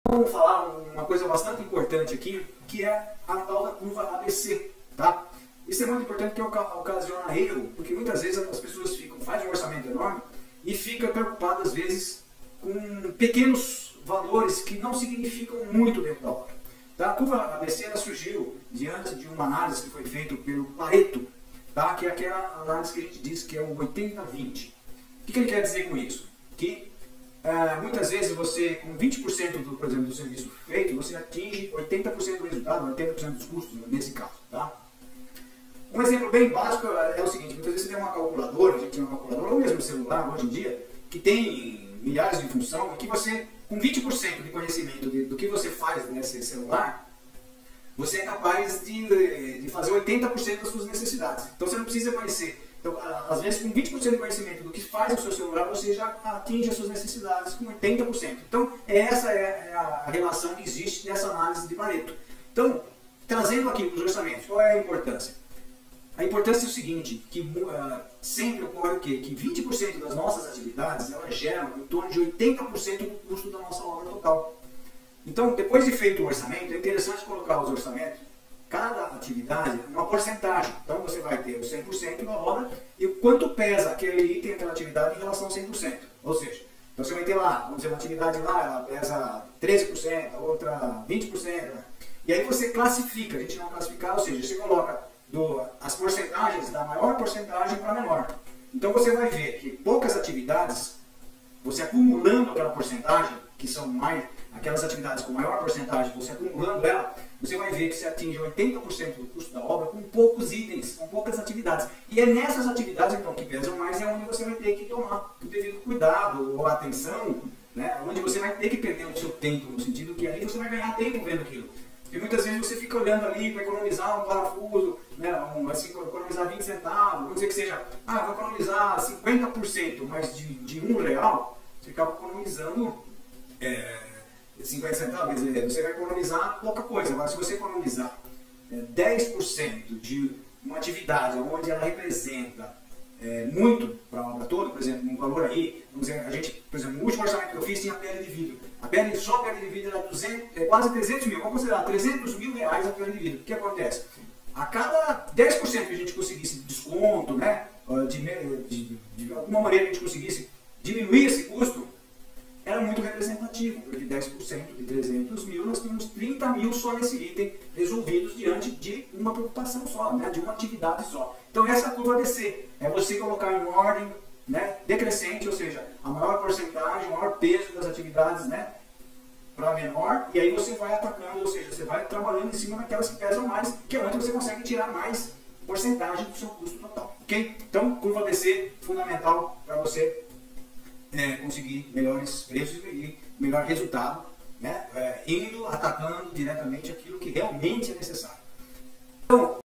Vamos falar uma coisa bastante importante aqui, que é a tal da curva ABC, tá? Isso é muito importante porque ocasiona erro, porque muitas vezes as pessoas fazem um orçamento enorme e ficam preocupadas às vezes com pequenos valores que não significam muito dentro da obra. Tá? A curva ABC ela surgiu diante de uma análise que foi feita pelo Pareto, tá? Que é aquela análise que a gente diz que é o 80-20. O que ele quer dizer com isso? Que muitas vezes você, com 20% por exemplo, do serviço feito, você atinge 80% do resultado, 80% dos custos, nesse caso. Tá? Um exemplo bem básico é o seguinte: muitas vezes você tem uma calculadora, a gente tem uma calculadora, ou mesmo um celular hoje em dia, que tem milhares de funções, e que você, com 20% de conhecimento do que você faz nesse celular, você é capaz de fazer 80% das suas necessidades. Então você não precisa conhecer. Então, às vezes, com 20% de conhecimento do que faz o seu celular, você já atinge as suas necessidades com 80%. Então, essa é a relação que existe nessa análise de Pareto. Então, trazendo aqui para os orçamentos, qual é a importância? A importância é o seguinte, que sempre ocorre o quê? Que 20% das nossas atividades, elas geram em torno de 80% do custo da nossa obra total. Então, depois de feito o orçamento, é interessante colocar os orçamentos, cada atividade, uma porcentagem. Então, você vai ter o 100% da obra e o quanto pesa aquele item, aquela atividade em relação ao 100%. Ou seja, então você vai ter lá, vamos dizer, uma atividade lá, ela pesa 13%, a outra 20%. E aí você classifica, a gente não classificar, ou seja, você coloca as porcentagens da maior porcentagem para a menor. Então você vai ver que poucas atividades, você acumulando aquela porcentagem, que são aquelas atividades com maior porcentagem, você acumulando ela, você vai ver que você atinge 80% do custo da obra com poucos itens, com poucas atividades. E é nessas atividades então que pesam mais, é onde você vai ter que tomar o devido cuidado ou atenção, né? Onde você vai ter que perder o seu tempo, no sentido que ali você vai ganhar tempo vendo aquilo. E muitas vezes você fica olhando ali para economizar um parafuso, né, economizar 20 centavos, vamos dizer que seja, vou economizar 50%, mas de R$1, você acaba economizando 50 centavos, quer dizer, você vai economizar pouca coisa. Agora, se você economizar 10% de uma atividade onde ela representa muito para a obra toda, por exemplo, um valor aí, vamos dizer, a gente, por exemplo, no último orçamento que eu fiz tinha pele de vidro. Só a pele de vidro era quase 300 mil, vamos considerar 300 mil reais a pele de vidro. O que acontece? A cada 10% que a gente conseguisse desconto, né, de alguma maneira a gente conseguisse diminuir esse custo, era muito representativo, porque de 10% de 300 mil, nós tínhamos 30 mil só nesse item resolvidos diante de uma preocupação só, né, de uma atividade só. Então essa curva ABC é você colocar em ordem, né, decrescente, ou seja, a maior porcentagem, o maior peso das atividades, né, para menor, e aí você vai atacando, ou seja, você vai trabalhando em cima daquelas que pesam mais, que é onde você consegue tirar mais porcentagem do seu custo total. Ok? Então, curva ABC, fundamental para você conseguir melhores preços e melhor resultado, né? Atacando diretamente aquilo que realmente é necessário. Então,